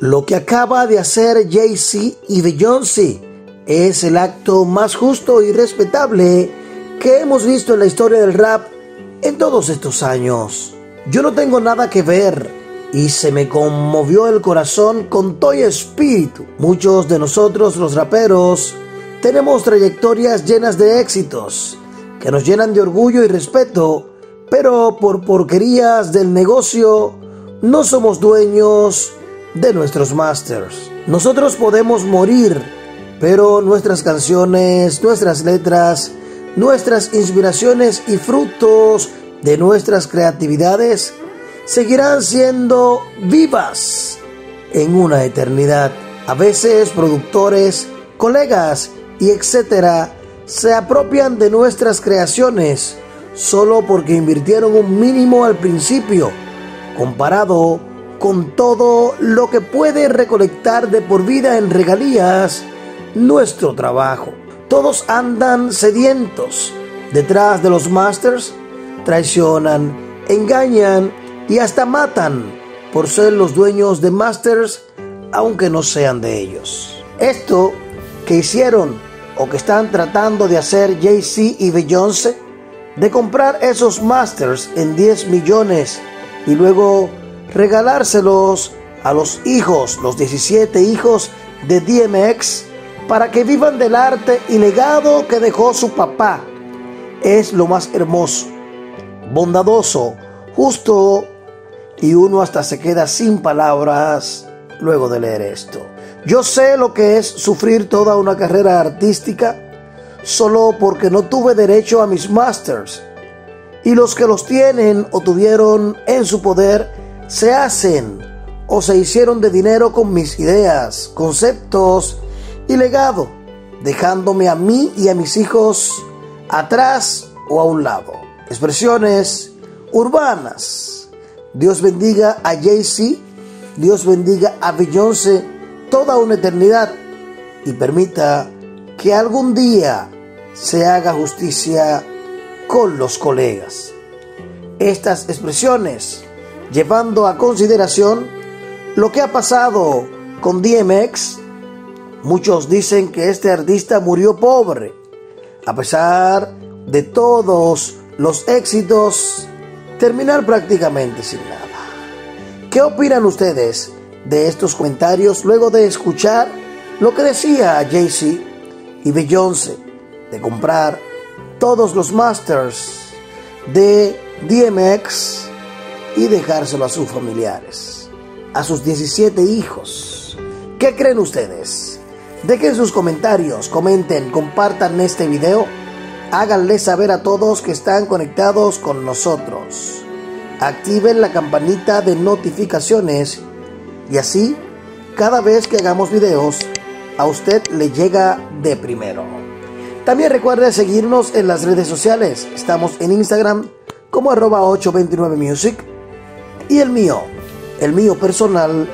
Lo que acaba de hacer Jay-Z y Beyoncé es el acto más justo y respetable que hemos visto en la historia del rap en todos estos años. Yo no tengo nada que ver y se me conmovió el corazón con todo espíritu. Muchos de nosotros, los raperos, tenemos trayectorias llenas de éxitos que nos llenan de orgullo y respeto, pero por porquerías del negocio no somos dueños de nuestros masters. Nosotros podemos morir, pero nuestras canciones, nuestras letras, nuestras inspiraciones y frutos de nuestras creatividades seguirán siendo vivas en una eternidad. A veces productores, colegas y etcétera se apropian de nuestras creaciones solo porque invirtieron un mínimo al principio, comparado con todo lo que puede recolectar de por vida en regalías nuestro trabajo. Todos andan sedientos detrás de los masters, traicionan, engañan y hasta matan por ser los dueños de masters, aunque no sean de ellos. Esto que hicieron o que están tratando de hacer Jay-Z y Beyoncé, de comprar esos masters en 10 millones y luego regalárselos a los hijos, los 17 hijos de DMX, para que vivan del arte y legado que dejó su papá, es lo más hermoso, bondadoso, justo, y uno hasta se queda sin palabras luego de leer esto. Yo sé lo que es sufrir toda una carrera artística solo porque no tuve derecho a mis masters, y los que los tienen o tuvieron en su poder se hacen o se hicieron de dinero con mis ideas, conceptos y legado, dejándome a mí y a mis hijos atrás o a un lado. Expresiones urbanas. Dios bendiga a Jay-Z, Dios bendiga a Beyoncé toda una eternidad y permita que algún día se haga justicia con los colegas. Estas expresiones, llevando a consideración lo que ha pasado con DMX, muchos dicen que este artista murió pobre, a pesar de todos los éxitos, terminar prácticamente sin nada. ¿Qué opinan ustedes de estos comentarios luego de escuchar lo que decía Jay-Z y Beyoncé de comprar todos los masters de DMX y dejárselo a sus familiares, a sus 17 hijos? ¿Qué creen ustedes? Dejen sus comentarios, comenten, compartan este video, háganle saber a todos que están conectados con nosotros. Activen la campanita de notificaciones y así, cada vez que hagamos videos, a usted le llega de primero. También recuerde seguirnos en las redes sociales. Estamos en Instagram como @829music y el mío personal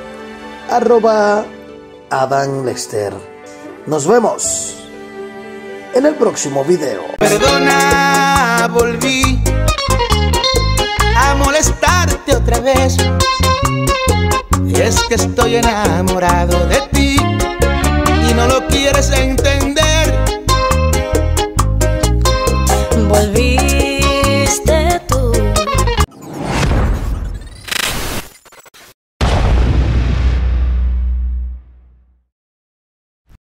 @AdanLester. Nos vemos en el próximo video. Perdona, volví a molestarte otra vez, y es que estoy enamorado de ti y no lo quieres entender.